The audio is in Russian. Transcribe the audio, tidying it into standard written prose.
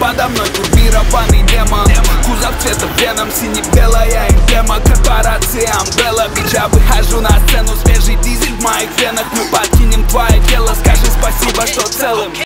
Подо мной турбированный демон, кузов цвета веном, сине-белая эмблема корпорации Umbrella. Бич, я выхожу на сцену, свежий дизель в моих венах. Мы подкинем твое тело, скажи спасибо, что целым.